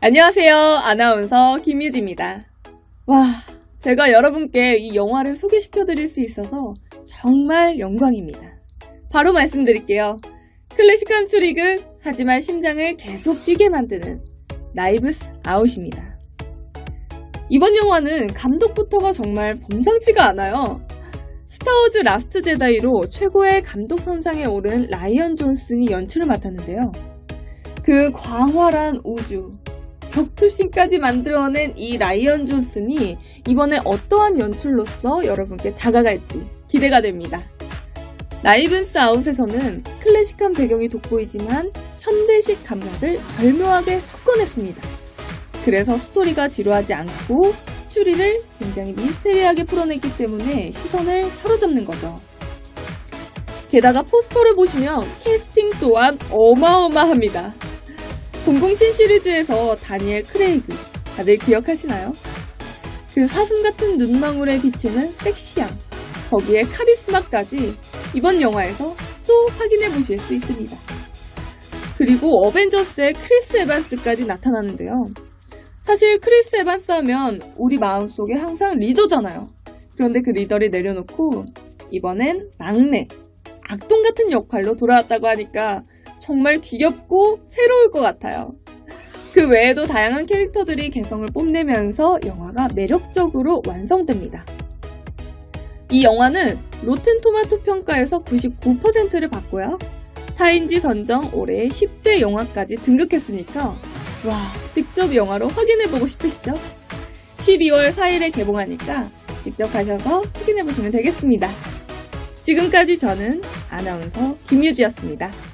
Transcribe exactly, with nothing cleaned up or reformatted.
안녕하세요. 아나운서 김유지입니다. 와, 제가 여러분께 이 영화를 소개시켜드릴 수 있어서 정말 영광입니다. 바로 말씀드릴게요. 클래식한 추리극, 하지만 심장을 계속 뛰게 만드는 나이브스 아웃입니다. 이번 영화는 감독부터가 정말 범상치가 않아요. 스타워즈 라스트 제다이로 최고의 감독 선상에 오른 라이언 존슨이 연출을 맡았는데요. 그 광활한 우주, 격투씬까지 만들어낸 이 라이언 존슨이 이번에 어떠한 연출로서 여러분께 다가갈지 기대가 됩니다. 나이브스 아웃에서는 클래식한 배경이 돋보이지만 현대식 감각을 절묘하게 섞어냈습니다. 그래서 스토리가 지루하지 않고 추리를 굉장히 미스테리하게 풀어냈기 때문에 시선을 사로잡는 거죠. 게다가 포스터를 보시면 캐스팅 또한 어마어마합니다. 공공칠 시리즈에서 다니엘 크레이그, 다들 기억하시나요? 그 사슴 같은 눈망울에 비치는 섹시함, 거기에 카리스마까지 이번 영화에서 또 확인해 보실 수 있습니다. 그리고 어벤져스의 크리스 에반스까지 나타나는데요. 사실 크리스 에반스 하면 우리 마음속에 항상 리더잖아요. 그런데 그 리더를 내려놓고 이번엔 막내, 악동 같은 역할로 돌아왔다고 하니까 정말 귀엽고 새로울 것 같아요. 그 외에도 다양한 캐릭터들이 개성을 뽐내면서 영화가 매력적으로 완성됩니다. 이 영화는 로텐토마토 평가에서 구십구 퍼센트를 받고요. 타인지 선정 올해의 십 대 영화까지 등극했으니까 와, 직접 영화로 확인해보고 싶으시죠? 십이월 사일에 개봉하니까 직접 가셔서 확인해보시면 되겠습니다. 지금까지 저는 아나운서 김유지였습니다.